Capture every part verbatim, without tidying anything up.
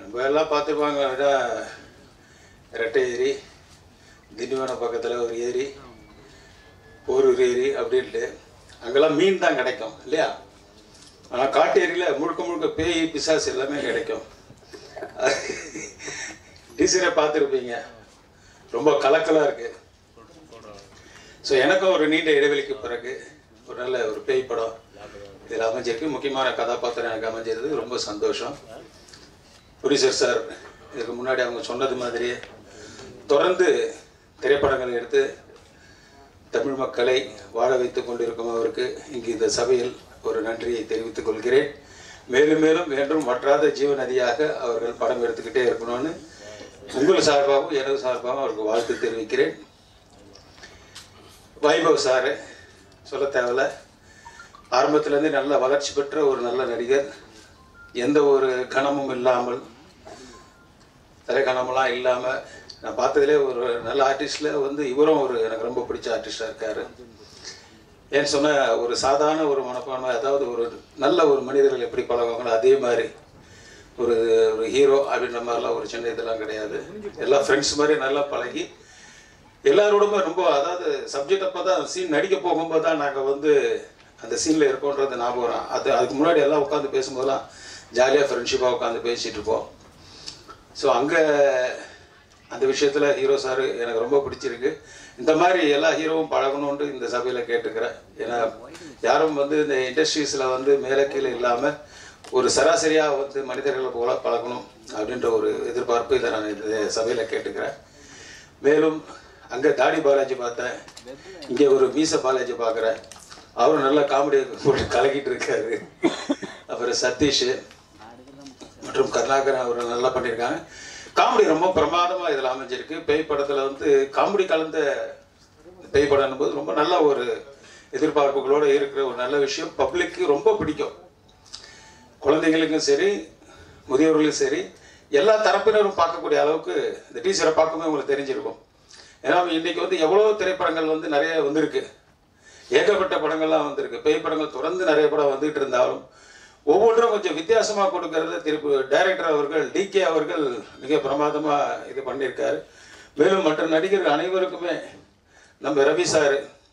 நம்ம எல்லாம் பார்த்துருப்பாங்க. ரெட்டை ஏரி, திண்டிவனம் பக்கத்தில் ஒரு ஏரி, போரூர் ஏரி அப்படின்ட்டு அங்கெல்லாம் மீன் தான் கிடைக்கும் இல்லையா? ஆனால் காட்டு ஏரியில் முழுக்க முழுக்க பேய் பிசாசு எல்லாமே கிடைக்கும். டீசரை பார்த்துருப்பீங்க, ரொம்ப கலக்கலாக இருக்குது. ஸோ எனக்கும் ஒரு நீண்ட இடைவெளிக்கு பிறகு ஒரு நல்ல ஒரு பேய் படம் இதில் அமைஞ்சிருக்கு. முக்கியமான கதாபாத்திரம் எனக்கு அமைஞ்சிருது, ரொம்ப சந்தோஷம். ப்ரொடியூசர் சார் இதுக்கு முன்னாடி அவங்க சொன்னது மாதிரியே தொடர்ந்து திரைப்படங்களை எடுத்து தமிழ் மக்களை வாழ வைத்து கொண்டிருக்கும் அவருக்கு இங்கு இந்த சபையில் ஒரு நன்றியை தெரிவித்துக் கொள்கிறேன். மேலும் மேலும் வேண்டும் வற்றாத ஜீவநதியாக அவர்கள் படம் எடுத்துக்கிட்டே இருக்கணும்னு உங்கள் சார்பாகவும் எனது சார்பாகவும் அவருக்கு வாழ்த்து தெரிவிக்கிறேன். வைபவ் சார் சொல்ல தேவையில்ல, ஆரம்பத்திலேருந்து நல்ல வளர்ச்சி பெற்ற ஒரு நல்ல நடிகர். எந்த ஒரு கணமும் இல்லாமல், தலைக்கணமெல்லாம் இல்லாமல் நான் பார்த்ததுலே ஒரு நல்ல ஆர்டிஸ்டில் வந்து இவரும் ஒரு எனக்கு ரொம்ப பிடிச்ச ஆர்டிஸ்டாக இருக்கார். ஏன்னு சொன்னால் ஒரு சாதாரண ஒரு மனப்பான்மை, அதாவது ஒரு நல்ல ஒரு மனிதர்கள் எப்படி பழகுவாங்களோ அதே மாதிரி ஒரு ஒரு ஹீரோ அப்படின்ற மாதிரிலாம் ஒரு சின்ன இதெல்லாம் கிடையாது. எல்லா ஃப்ரெண்ட்ஸ் மாதிரி நல்லா பழகி எல்லாரோடுமே ரொம்ப, அதாவது சப்ஜெக்ட் அப்போ தான் சீன் நடிக்க போகும்போது தான் நாங்கள் வந்து அந்த சீனில் இருக்கோன்றது ஞாபகம். அது அதுக்கு முன்னாடி எல்லாம் உட்காந்து பேசும்போதெல்லாம் ஜாலியாக ஃப்ரெண்ட்ஷிப்பாக உட்காந்து பேசிகிட்டு இருப்போம். ஸோ அங்கே அந்த விஷயத்தில் ஹீரோ சார் எனக்கு ரொம்ப பிடிச்சிருக்கு. இந்த மாதிரி எல்லா ஹீரோவும் பழகணுன்ட்டு இந்த சபையில் கேட்டுக்கிறேன். ஏன்னா யாரும் வந்து இந்த இண்டஸ்ட்ரீஸில் வந்து மேலே கீழே இல்லாமல் ஒரு சராசரியாக வந்து மனிதர்களை போல பழகணும் அப்படின்ற ஒரு எதிர்பார்ப்பு இதை நான் இந்த சபையில் கேட்டுக்கிறேன். மேலும் அங்கே தாடி பாலாஜி பார்த்தேன், இங்கே ஒரு மீச பாலாஜி பார்க்குறேன். அவரும் நல்லா காமெடி போட்டு கலக்கிட்டு இருக்காரு. அப்புறம் சதீஷ் மற்றும் கருணாகரன் அவர் நல்லா பண்ணியிருக்காங்க. காமெடி ரொம்ப பிரமாதமாக இதில் அமைஞ்சிருக்கு. பேய் படத்தில் வந்து காமெடி கலந்த பேய் படம் போது ரொம்ப நல்ல ஒரு எதிர்பார்ப்புகளோடு இருக்கிற ஒரு நல்ல விஷயம். பப்ளிக்கு ரொம்ப பிடிக்கும், குழந்தைங்களுக்கும் சரி முதியோர்களுக்கும் சரி எல்லா தரப்பினரும் பார்க்கக்கூடிய அளவுக்கு இந்த டீச்சரை பார்க்கும்போது உங்களுக்கு தெரிஞ்சிருக்கும். ஏன்னா இன்றைக்கி வந்து எவ்வளோ திரைப்படங்கள் வந்து நிறைய வந்திருக்கு, ஏகப்பட்ட படங்கள்லாம் வந்திருக்கு. பேய் படங்கள் தொடர்ந்து நிறைய படம் வந்துகிட்டு இருந்தாலும் ஒவ்வொன்றும் கொஞ்சம் வித்தியாசமாக கொடுக்கறத திருப்பி டைரக்டர் அவர்கள் டிகே அவர்கள் மிக பிரமாதமாக இது பண்ணியிருக்காரு. மேலும் மற்ற நடிகர்கள் அனைவருக்குமே நம்ம ரவி சார்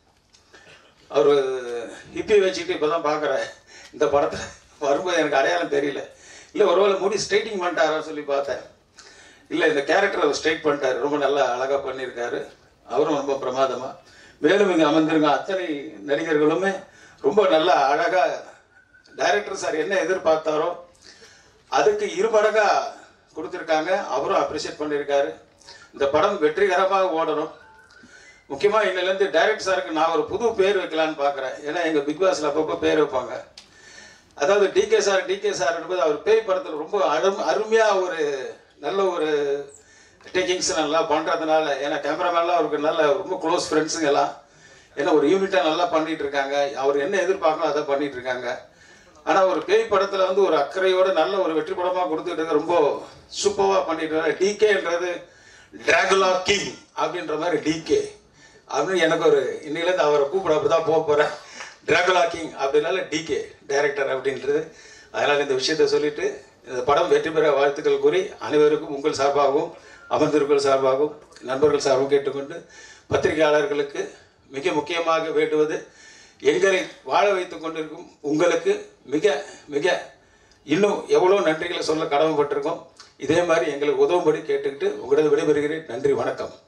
அவர் ஹிப்பி வச்சுக்கிட்டு இப்போ தான் பார்க்குறேன். இந்த படத்தை வரும்போது எனக்கு அடையாளம் தெரியல, இல்லை ஒருவேளை முடி ஸ்ட்ரைட்டிங் பண்ணிட்டாரான்னு சொல்லி பார்த்தேன். இல்லை இந்த கேரக்டர் அவர் ஸ்ட்ரைட் பண்ணிட்டார், ரொம்ப நல்லா அழகாக பண்ணியிருக்காரு. அவரும் ரொம்ப பிரமாதமாக. மேலும் இங்கே அமர்ந்திருங்க அத்தனை நடிகர்களுமே ரொம்ப நல்லா அழகாக டைரக்டர் சார் என்ன எதிர்பார்த்தாரோ அதுக்கு இருமடங்கா கொடுத்துருக்காங்க. அவரும் அப்ரிஷியேட் பண்ணியிருக்காரு. இந்த படம் வெற்றிகரமாக ஓடணும். முக்கியமாக இன்னிலேருந்து டைரக்டர் சாருக்கு நான் ஒரு புது பேர் வைக்கலான்னு பார்க்குறேன். ஏன்னா எங்கள் பிக் பாஸில் அப்பப்போ பேர் வைப்பாங்க. அதாவது டிகே சார் டிகே சார் என்பது அவர் பேய் படத்தில் ரொம்ப அரும் அருமையாக ஒரு நல்ல ஒரு டேக்கிங்ஸ் நல்லா பண்ணுறதுனால, ஏன்னா கேமராமேன்லாம் அவருக்கு நல்ல ரொம்ப க்ளோஸ் ஃப்ரெண்ட்ஸுங்க எல்லாம், ஏன்னா ஒரு யூனிட்டாக நல்லா பண்ணிகிட்டு இருக்காங்க. அவர் என்ன எதிர்பார்க்கணும் அதை பண்ணிகிட்டு இருக்காங்க. ஆனால் ஒரு பேய் படத்தில் வந்து ஒரு அக்கறையோடு நல்ல ஒரு வெற்றி படமாக கொடுத்துட்டு இருக்க ரொம்ப சூப்பராக பண்ணிட்டு இருக்காங்க. டிகேன்றது டிராகுலா கிங் அப்படின்ற மாதிரி டிகே அப்படின்னு எனக்கு ஒரு இன்னிலேருந்து அவரை கூப்பிட அப்படி தான் போக போகிறேன். டிராகுலா கிங் அப்படின்னால டிகே டைரக்டர் அப்படின்றது. அதனால் இந்த விஷயத்தை சொல்லிவிட்டு இந்த படம் வெற்றி பெற வாழ்த்துக்கள் கூறி அனைவருக்கும் உங்கள் சார்பாகவும் அமர்ந்திருக்கும் சார்பாகவும் நண்பர்கள் சார்பாகவும் கேட்டுக்கொண்டு, பத்திரிகையாளர்களுக்கு மிக முக்கியமாக வேண்டுவது, எங்களை வாழ வைத்து கொண்டிருக்கும் உங்களுக்கு மிக மிக இன்னும் எவ்வளோ நன்றிகளை சொல்ல கடமைப்பட்டிருக்கோம். இதே மாதிரி எங்களுக்கு உதவும்படி கேட்டுக்கிட்டு உங்களது விடைபெறுகிறேன். நன்றி, வணக்கம்.